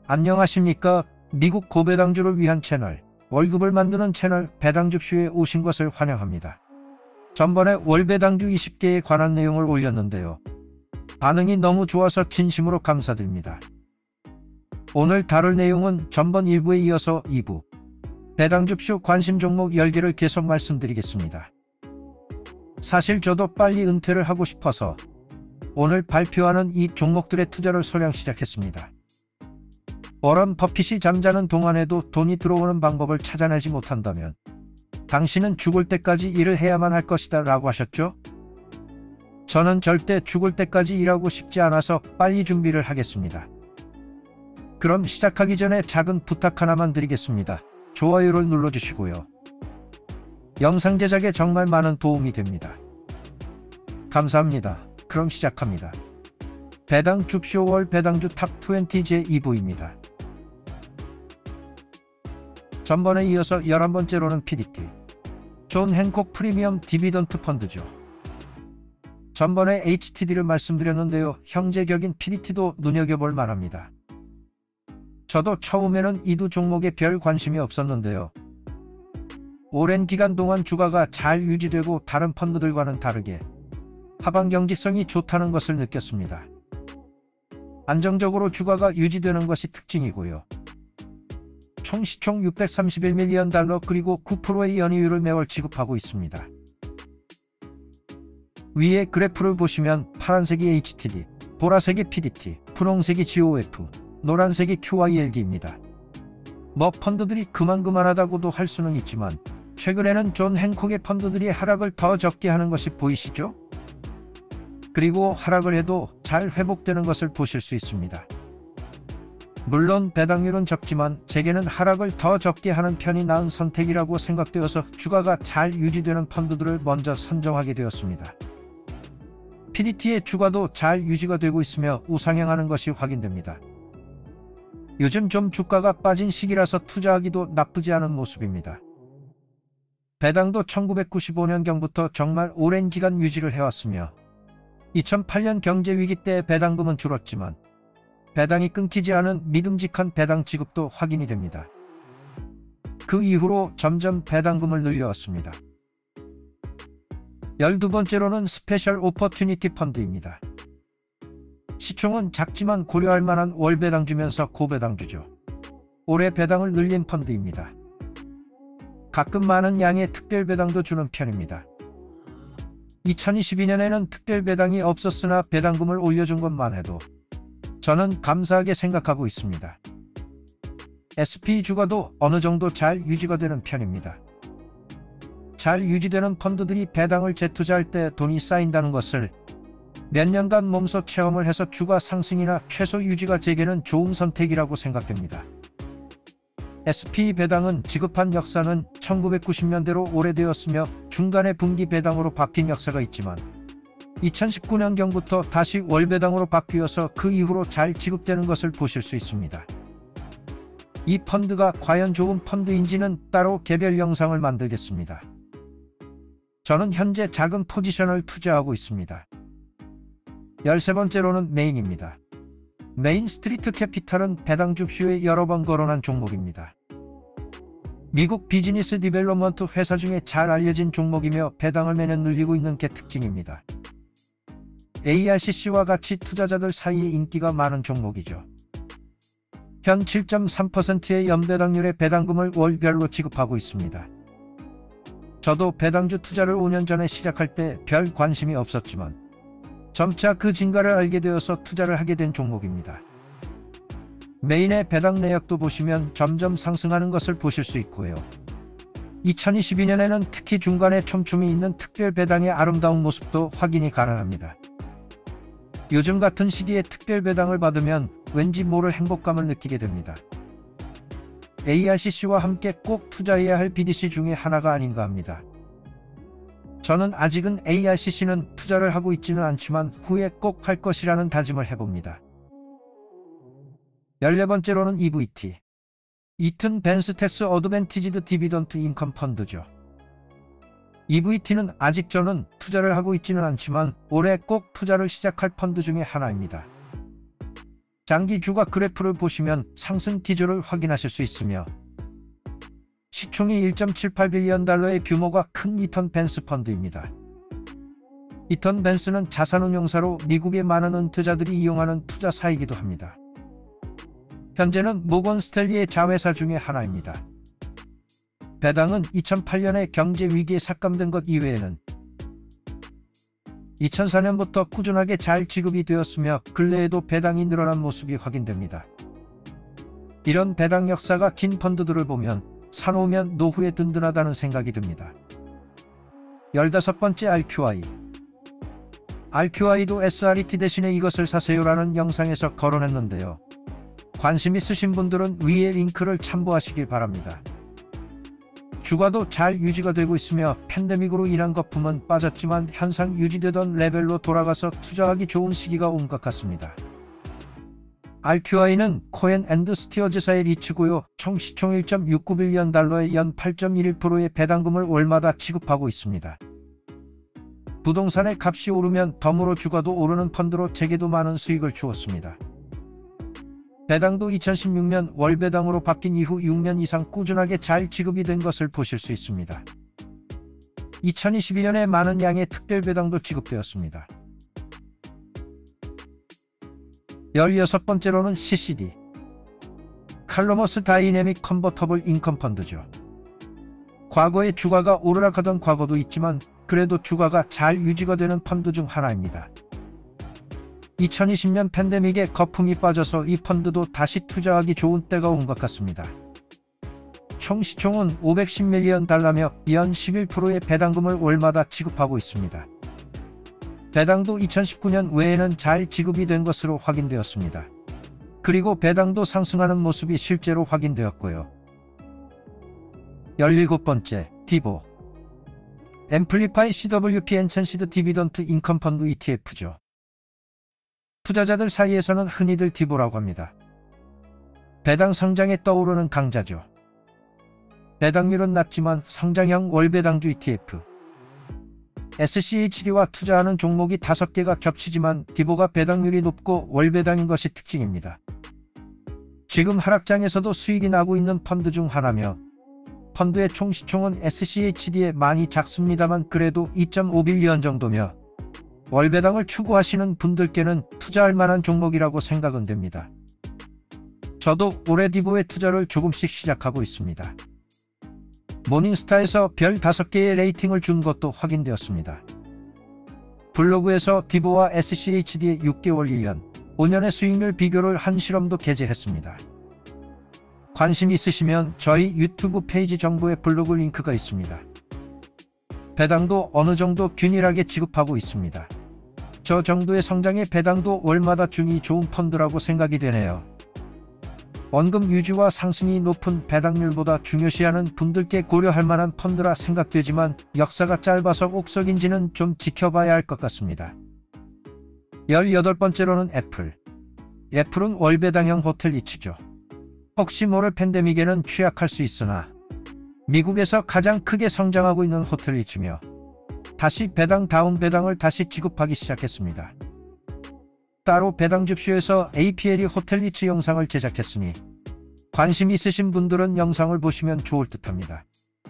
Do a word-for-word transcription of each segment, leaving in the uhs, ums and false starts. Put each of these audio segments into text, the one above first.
안녕하십니까. 미국 고배당주를 위한 채널, 월급을 만드는 채널 배당줍쇼에 오신 것을 환영합니다. 전번에 월배당주 이십 개에 관한 내용을 올렸는데요. 반응이 너무 좋아서 진심으로 감사드립니다. 오늘 다룰 내용은 전번 일 부에 이어서 이 부, 배당줍쇼 관심 종목 열 개를 계속 말씀드리겠습니다. 사실 저도 빨리 은퇴를 하고 싶어서 오늘 발표하는 이 종목들의 투자를 소량 시작했습니다. 워런 버핏이 잠자는 동안에도 돈이 들어오는 방법을 찾아내지 못한다면 당신은 죽을 때까지 일을 해야만 할 것이다 라고 하셨죠? 저는 절대 죽을 때까지 일하고 싶지 않아서 빨리 준비를 하겠습니다. 그럼 시작하기 전에 작은 부탁 하나만 드리겠습니다. 좋아요를 눌러주시고요. 영상 제작에 정말 많은 도움이 됩니다. 감사합니다. 그럼 시작합니다. 배당줍쇼 월 배당주 탑 이십 제이 부입니다. 전번에 이어서 열한 번째로는 피디티, 존 행콕 프리미엄 디비던트 펀드죠. 전번에 에이치티디를 말씀드렸는데요. 형제격인 피디티도 눈여겨볼 만합니다. 저도 처음에는 이 두 종목에 별 관심이 없었는데요. 오랜 기간 동안 주가가 잘 유지되고 다른 펀드들과는 다르게 하방 경직성이 좋다는 것을 느꼈습니다. 안정적으로 주가가 유지되는 것이 특징이고요. 총 시총 육백삼십일 밀리언 달러 그리고 구 퍼센트의 연이율을 매월 지급하고 있습니다. 위에 그래프를 보시면 파란색이 에이치티디, 보라색이 피디티, 분홍색이 지오에프, 노란색이 큐와이엘디입니다. 뭐 펀드들이 그만그만하다고도 할 수는 있지만 최근에는 존 행콕의 펀드들이 하락을 더 적게 하는 것이 보이시죠? 그리고 하락을 해도 잘 회복되는 것을 보실 수 있습니다. 물론 배당률은 적지만 제게는 하락을 더 적게 하는 편이 나은 선택이라고 생각되어서 주가가 잘 유지되는 펀드들을 먼저 선정하게 되었습니다. 피디티의 주가도 잘 유지가 되고 있으며 우상향하는 것이 확인됩니다. 요즘 좀 주가가 빠진 시기라서 투자하기도 나쁘지 않은 모습입니다. 배당도 천구백구십오 년경부터 정말 오랜 기간 유지를 해왔으며 이천팔 년 경제위기 때 배당금은 줄었지만 배당이 끊기지 않은 믿음직한 배당 지급도 확인이 됩니다. 그 이후로 점점 배당금을 늘려왔습니다. 열두 번째로는 스페셜 오퍼튜니티 펀드입니다. 시총은 작지만 고려할 만한 월배당주면서 고배당주죠. 올해 배당을 늘린 펀드입니다. 가끔 많은 양의 특별배당도 주는 편입니다. 이천이십이 년에는 특별배당이 없었으나 배당금을 올려준 것만 해도 저는 감사하게 생각하고 있습니다. 에스피 주가도 어느 정도 잘 유지가 되는 편입니다. 잘 유지되는 펀드들이 배당을 재투자할 때 돈이 쌓인다는 것을 몇 년간 몸소 체험을 해서 주가 상승이나 최소 유지가 제게는 좋은 선택이라고 생각됩니다. 에스피 배당은 지급한 역사는 천구백구십 년대로 오래되었으며 중간에 분기 배당으로 바뀐 역사가 있지만 이천십구 년경부터 다시 월배당으로 바뀌어서 그 이후로 잘 지급되는 것을 보실 수 있습니다. 이 펀드가 과연 좋은 펀드인지는 따로 개별 영상을 만들겠습니다. 저는 현재 작은 포지션을 투자하고 있습니다. 열세 번째로는 메인입니다. 메인 스트리트 캐피탈은 배당줍쇼에 여러 번 거론한 종목입니다. 미국 비즈니스 디벨롭먼트 회사 중에 잘 알려진 종목이며 배당을 매년 늘리고 있는 게 특징입니다. 에이알씨씨와 같이 투자자들 사이에 인기가 많은 종목이죠. 현 칠 점 삼 퍼센트의 연배당률의 배당금을 월별로 지급하고 있습니다. 저도 배당주 투자를 오 년 전에 시작할 때 별 관심이 없었지만 점차 그 진가를 알게 되어서 투자를 하게 된 종목입니다. 메인의 배당 내역도 보시면 점점 상승하는 것을 보실 수 있고요. 이천이십이 년에는 특히 중간에 촘촘히 있는 특별 배당의 아름다운 모습도 확인이 가능합니다. 요즘 같은 시기에 특별 배당을 받으면 왠지 모를 행복감을 느끼게 됩니다. 에이알씨씨와 함께 꼭 투자해야 할 비디씨 중에 하나가 아닌가 합니다. 저는 아직은 에이알씨씨는 투자를 하고 있지는 않지만 후에 꼭 할 것이라는 다짐을 해봅니다. 열네 번째로는 이브이티, 이튼 벤스텍스 어드밴티지드 디비던트 인컴 펀드죠. 이브이티는 아직 저는 투자를 하고 있지는 않지만 올해 꼭 투자를 시작할 펀드 중에 하나입니다. 장기 주가 그래프를 보시면 상승 기조를 확인하실 수 있으며 시총이 일 점 칠팔 빌리언 달러의 규모가 큰 이턴 벤스 펀드입니다. 이턴 벤스는 자산운용사로 미국의 많은 은퇴자들이 이용하는 투자사이기도 합니다. 현재는 모건 스탠리의 자회사 중의 하나입니다. 배당은 이천팔 년에 경제 위기에 삭감된 것 이외에는 이천사 년부터 꾸준하게 잘 지급이 되었으며 근래에도 배당이 늘어난 모습이 확인됩니다. 이런 배당 역사가 긴 펀드들을 보면 사놓으면 노후에 든든하다는 생각이 듭니다. 열다섯 번째 알큐아이. 알큐아이도 에스알이티 대신에 이것을 사세요라는 영상에서 거론했는데요. 관심 있으신 분들은 위의 링크를 참고하시길 바랍니다. 주가도 잘 유지가 되고 있으며 팬데믹으로 인한 거품은 빠졌지만 현상 유지되던 레벨로 돌아가서 투자하기 좋은 시기가 온 것 같습니다. 알큐아이는 코엔 앤드 스티어즈사의 리츠고요. 총 시총 일 점 육구 빌리언 달러의 연 팔 점 일일 퍼센트의 배당금을 월마다 지급하고 있습니다. 부동산의 값이 오르면 덤으로 주가도 오르는 펀드로 제게도 많은 수익을 주었습니다. 배당도 이천십육 년 월배당으로 바뀐 이후 육 년 이상 꾸준하게 잘 지급이 된 것을 보실 수 있습니다. 이천이십이 년에 많은 양의 특별배당도 지급되었습니다. 열여섯 번째로는 씨씨디. 칼로머스 다이내믹 컨버터블 인컴 펀드죠. 과거에 주가가 오르락하던 과거도 있지만 그래도 주가가 잘 유지가 되는 펀드 중 하나입니다. 이천이십 년 팬데믹에 거품이 빠져서 이 펀드도 다시 투자하기 좋은 때가 온 것 같습니다. 총 시총은 오백십 밀리언 달러며 연 십일 퍼센트의 배당금을 월마다 지급하고 있습니다. 배당도 이천십구 년 외에는 잘 지급이 된 것으로 확인되었습니다. 그리고 배당도 상승하는 모습이 실제로 확인되었고요. 열일곱 번째, 디보. 앰플리파이 씨더블유피 엔챈시드 디비던트 인컴 펀드 이티에프죠. 투자자들 사이에서는 흔히들 디보라고 합니다. 배당 성장에 떠오르는 강자죠. 배당률은 낮지만 성장형 월배당주 이티에프. 에스씨에이치디와 투자하는 종목이 다섯 개가 겹치지만 디보가 배당률이 높고 월배당인 것이 특징입니다. 지금 하락장에서도 수익이 나고 있는 펀드 중 하나며 펀드의 총 시총은 에스씨에이치디에 많이 작습니다만 그래도 이 점 오 빌리언 정도며 월배당을 추구하시는 분들께는 투자할 만한 종목이라고 생각은 됩니다. 저도 올해 디보에 투자를 조금씩 시작하고 있습니다. 모닝스타에서 별 다섯 개의 레이팅을 준 것도 확인되었습니다. 블로그에서 디보와 에스씨에이치디의 육 개월, 일 년, 오 년의 수익률 비교를 한 실험도 게재했습니다. 관심 있으시면 저희 유튜브 페이지 정보에 블로그 링크가 있습니다. 배당도 어느 정도 균일하게 지급하고 있습니다. 저 정도의 성장의 배당도 월마다 주니 좋은 펀드라고 생각이 되네요. 원금 유지와 상승이 높은 배당률보다 중요시하는 분들께 고려할 만한 펀드라 생각되지만 역사가 짧아서 옥석인지는 좀 지켜봐야 할 것 같습니다. 열여덟 번째로는 애플. 애플은 월배당형 호텔 리츠죠. 혹시 모를 팬데믹에는 취약할 수 있으나 미국에서 가장 크게 성장하고 있는 호텔 리츠며 다시 배당 다운 배당을 다시 지급하기 시작했습니다. 따로 배당 줍쇼에서 에이피엘이 호텔 리츠 영상을 제작했으니 관심 있으신 분들은 영상을 보시면 좋을 듯합니다.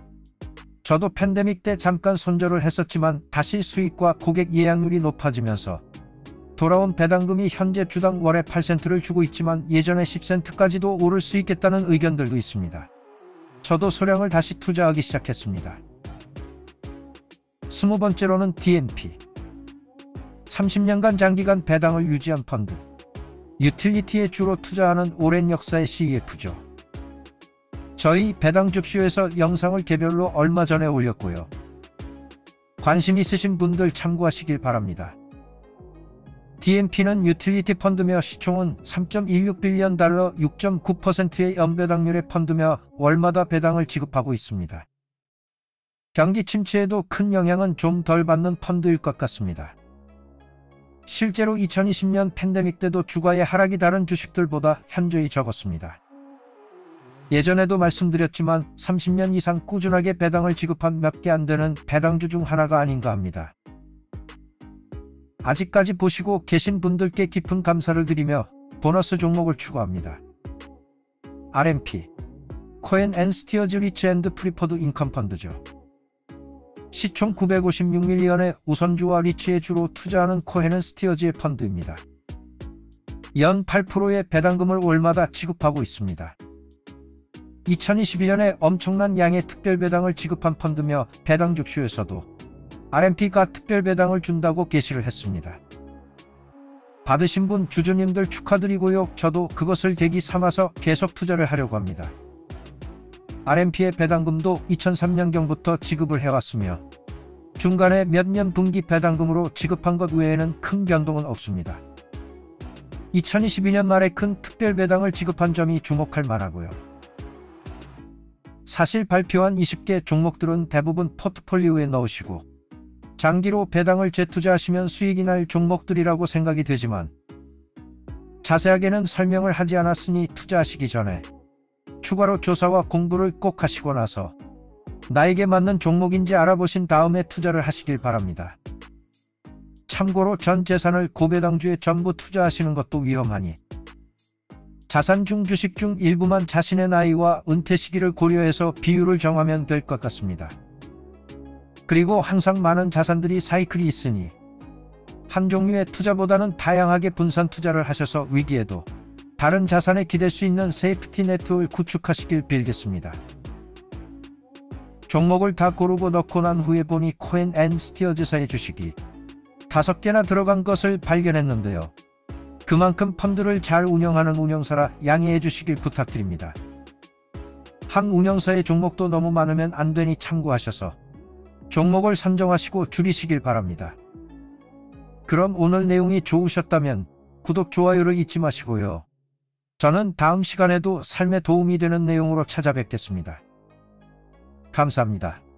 저도 팬데믹 때 잠깐 손절을 했었지만 다시 수익과 고객 예약률이 높아지면서 돌아온 배당금이 현재 주당 월에 팔 센트를 주고 있지만 예전에 십 센트까지도 오를 수 있겠다는 의견들도 있습니다. 저도 소량을 다시 투자하기 시작했습니다. 스무 번째로는 디엔피. 삼십 년간 장기간 배당을 유지한 펀드. 유틸리티에 주로 투자하는 오랜 역사의 씨이에프죠. 저희 배당 줍쇼에서 영상을 개별로 얼마 전에 올렸고요. 관심 있으신 분들 참고하시길 바랍니다. 디엔피는 유틸리티 펀드며 시총은 삼 점 일육 빌리언 달러 육 점 구 퍼센트의 연배당률의 펀드며 월마다 배당을 지급하고 있습니다. 경기 침체에도 큰 영향은 좀 덜 받는 펀드일 것 같습니다. 실제로 이천이십 년 팬데믹 때도 주가의 하락이 다른 주식들보다 현저히 적었습니다. 예전에도 말씀드렸지만 삼십 년 이상 꾸준하게 배당을 지급한 몇 개 안 되는 배당주 중 하나가 아닌가 합니다. 아직까지 보시고 계신 분들께 깊은 감사를 드리며 보너스 종목을 추가합니다. 알엠피 코엔 앤 스티어즈 리치 앤드 프리퍼드 인컴 펀드죠. 시총 구백오십육 밀리언의 우선주와 리치에 주로 투자하는 코헨 스티어즈의 펀드입니다. 연 팔 퍼센트의 배당금을 월마다 지급하고 있습니다. 이천이십일 년에 엄청난 양의 특별배당을 지급한 펀드며 배당 족슈에서도 알엠피가 특별배당을 준다고 게시를 했습니다. 받으신 분 주주님들 축하드리고요. 저도 그것을 계기 삼아서 계속 투자를 하려고 합니다. 알엠피의 배당금도 이천삼 년경부터 지급을 해왔으며 중간에 몇 년 분기 배당금으로 지급한 것 외에는 큰 변동은 없습니다. 이천이십이 년 말에 큰 특별배당을 지급한 점이 주목할 만하고요. 사실 발표한 이십 개 종목들은 대부분 포트폴리오에 넣으시고 장기로 배당을 재투자하시면 수익이 날 종목들이라고 생각이 되지만 자세하게는 설명을 하지 않았으니 투자하시기 전에 추가로 조사와 공부를 꼭 하시고 나서 나에게 맞는 종목인지 알아보신 다음에 투자를 하시길 바랍니다. 참고로 전 재산을 고배당주에 전부 투자하시는 것도 위험하니 자산 중 주식 중 일부만 자신의 나이와 은퇴 시기를 고려해서 비율을 정하면 될 것 같습니다. 그리고 항상 많은 자산들이 사이클이 있으니 한 종류의 투자보다는 다양하게 분산 투자를 하셔서 위기에도 다른 자산에 기댈 수 있는 세이프티 네트를 구축하시길 빌겠습니다. 종목을 다 고르고 넣고 난 후에 보니 코엔 앤 스티어즈사의 주식이 다섯 개나 들어간 것을 발견했는데요. 그만큼 펀드를 잘 운영하는 운영사라 양해해 주시길 부탁드립니다. 한 운영사의 종목도 너무 많으면 안 되니 참고하셔서 종목을 선정하시고 줄이시길 바랍니다. 그럼 오늘 내용이 좋으셨다면 구독, 좋아요를 잊지 마시고요. 저는 다음 시간에도 삶에 도움이 되는 내용으로 찾아뵙겠습니다. 감사합니다.